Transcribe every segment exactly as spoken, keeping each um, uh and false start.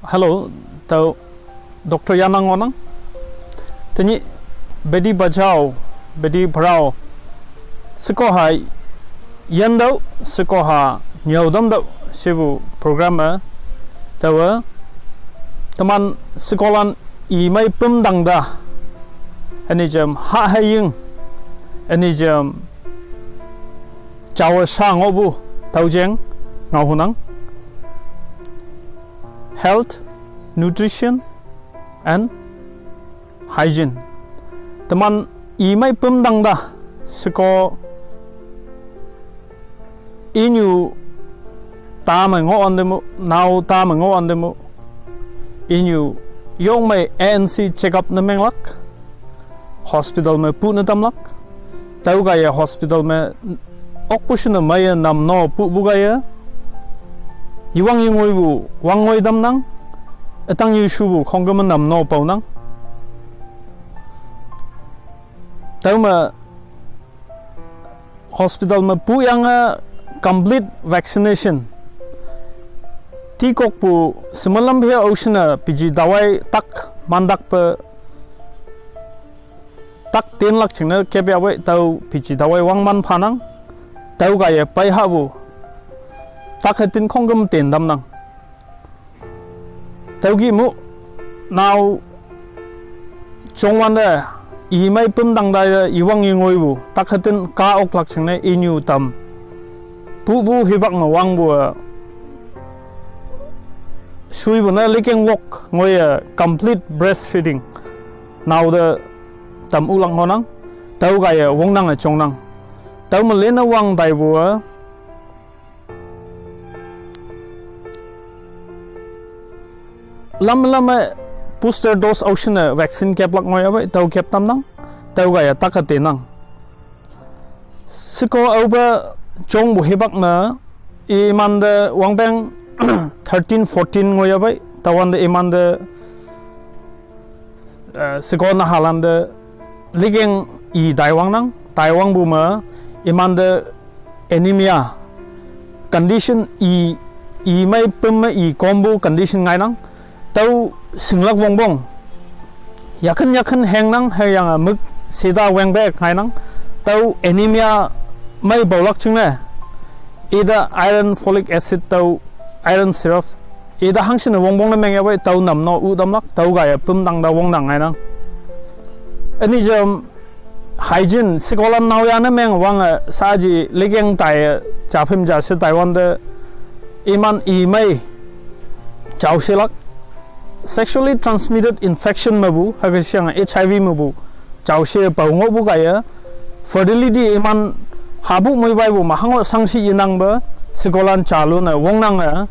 hello tau Doctor Yanang onang tani bedi bajao bedi brao siko hai yandau siko ha nyaudam dau sibu program tawa teman sekolah i mai pemdang da ani jam ha haying ani jam jawa sang obu taujeng ngahunang health nutrition and hygiene teman i mai pemdang da seko inyu ta ma ngo andemu now ta ma ngo andemu inyu yong mai A N C check up na menglak hospital me pu na tamlak tau ga ya hospital me okpushna mai nam no pu bu ga ya iwang yingoi bu wangoi dam nang etang yu shu bu khongam nam no pau nang tau ma hospital me pu yang complete vaccination tikok pu semalam bia oceana piji dawai tak mandak pe tak ten lak chingna kebya wai tau piji dawai wang man phanang tau ga ye pai ha bu tak hatin khongam ten dam nang tau gi mu now chongwan da i mai pum dang da iwang yingoi bu tak hatin ka ok lak chingna inyu tam pu bu hibak ma wang bu shui bu na leking wok ngoi complete breastfeeding now the tam ulang honang tau ga ya wong nang a chong nang tau ma lena wang dai bu lam lam booster dose ocean vaccine kep lak ngoi abai tau kep tam nang tau ga ya takate nang siko over chong bu hebak na iman de wang bang thirteen fourteen ngoi abai tawan de iman de siko na halan de ligeng i daiwang nang taiwang bu ma iman de anemia condition i i mai pem i combo condition ngai nang tau singlak wong bong yakhan yakhan heng nang he yang muk sida weng bek ngai nang tau anemia mai bolak chungne ida iron folic acid tau iron syrup ida hangsin wong bong na meng yabai tau nam no u dam lak tau ga ya pum dang da wong nang ngai nang ani jam hygiene sikolam naw ya na meng wang saji legeng tai chapim ja se taiwan de iman i mai chau selak sexually transmitted infection mabu hagasiang H I V mabu chau se pau ngo bu ga ya fertility iman habu moi bai bu mahango sangsi inang ba sikolan chalu na wong nang a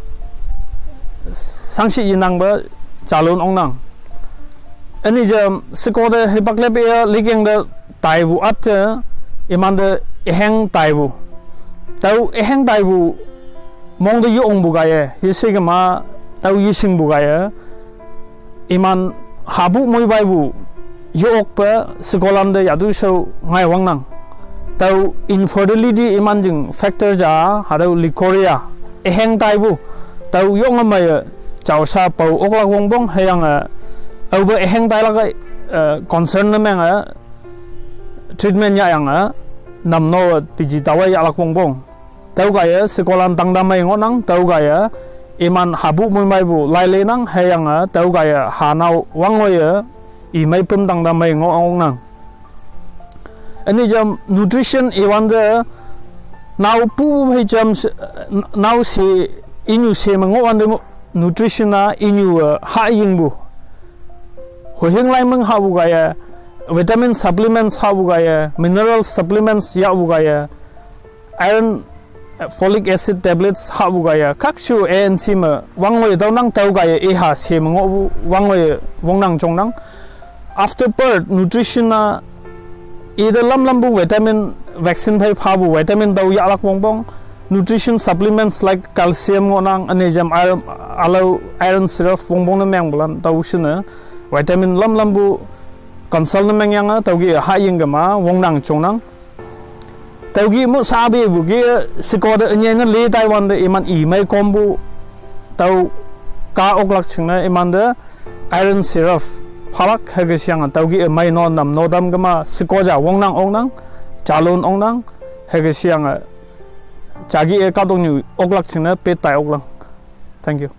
sangsi inang ba chalun ong nang ani jam sikode hebak lebe ligeng de taibu at iman de eheng taibu tau eheng taibu mong de yong bu ga ye hisig ma tau yising bu ga ye iman habu moi bai bu yok pa sikolan de yadu so ngai wang nang tau infertility iman jing factor ja hadau likoria eheng taibu tau yong ma ye chau sa pau ok la wong bong hayang over eheng tai la kai concern na meng treatment ya yang nam no piji tawai ya la wong bong tau ga ye sikolan tang da mai ngonang tau ga ye iman habu moi mai bu lai le nang hayang tau ga ye hanau wang o ye i mai pum tang da mai ngong nang ani jam nutrition e wanda now pu hai jam now se inu se mango wanda nutrition na inu ha ying bu ho hing lai mang ha bu ga ya vitamin supplements ha bu ga ya mineral supplements ya bu ga ya iron folic acid tablets ha bu ga ya kakshu A N C ma wangoi dau nang tau ga ya e ha se mango bu wangoi wong nang chong nang after birth nutrition na either lam lam bu vitamin vaccine phai pha bu vitamin dau ya lak bong bong nutrition supplements like calcium ngonang ane jam iron alo iron syrup bong bong na meng bulan tau shina vitamin lam lam bu consult na meng yang tau gi ha ying ga ma wong nang chong nang tau gi mu sa be bu gi sikode anye na le taiwan de iman i mai kombu tau ka oklak chingna imanda iron syrup phalak hage siang tawgi mai non nam nodam gama sikoja wongnang ongnang chalun ongnang hage siang chagi e ka dong ni oklak chingna pe tai oklang. Thank you.